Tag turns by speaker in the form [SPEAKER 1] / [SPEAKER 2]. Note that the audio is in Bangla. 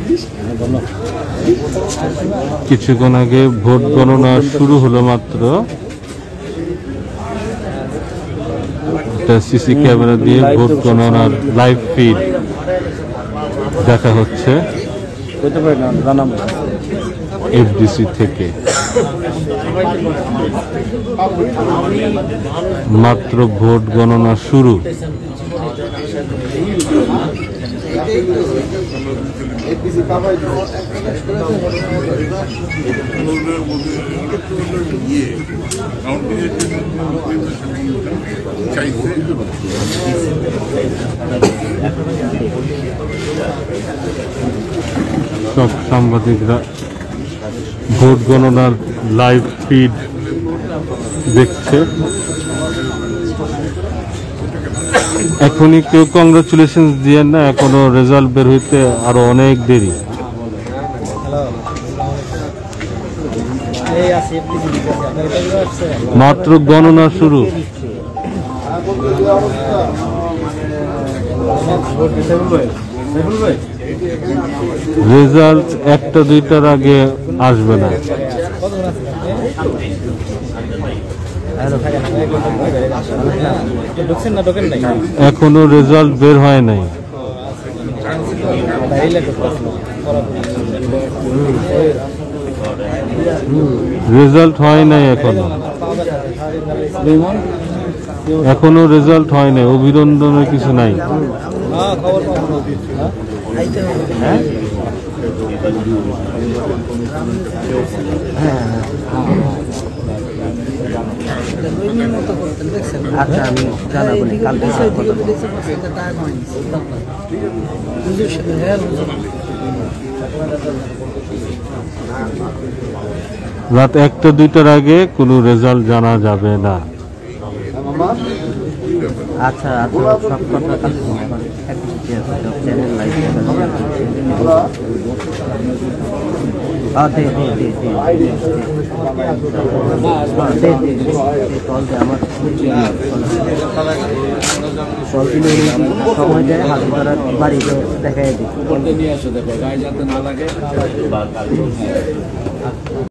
[SPEAKER 1] কিছুক্ষণ আগে ভোট গণনা শুরু হলো মাত্র। সিসি ক্যামেরা দিয়ে ভোট গণনার লাইভ ফিড দেখা হচ্ছে এফডিসি থেকে। মাত্র ভোট গণনা শুরু। সব সাংবাদিকরা ভোট গণনার লাইভ ফিড দেখছে। এখনই কেউ কংগ্রাচুলেশন দিয়ে না, এখনো রেজাল্ট বের হইতে আরো অনেক দেরি। মাত্র গণনা শুরু। রেজাল্ট 1টা-2টার আগে আসবে না। এখনো রেজাল্ট বের হয় নাই। রেজাল্ট হয় নাই এখনো রেজাল্ট হয় নাই। অভিনন্দনের কিছু নাই।
[SPEAKER 2] আচ্ছা আমি জানাবো
[SPEAKER 1] রাত 1টা-2টার আগে কোনো রেজাল্ট জানা যাবে না।
[SPEAKER 2] আচ্ছা আচ্ছা সব কথা চ্যানেল লাইভ সময় দেয় হাত ধরার বাড়ি দেখাই দিই।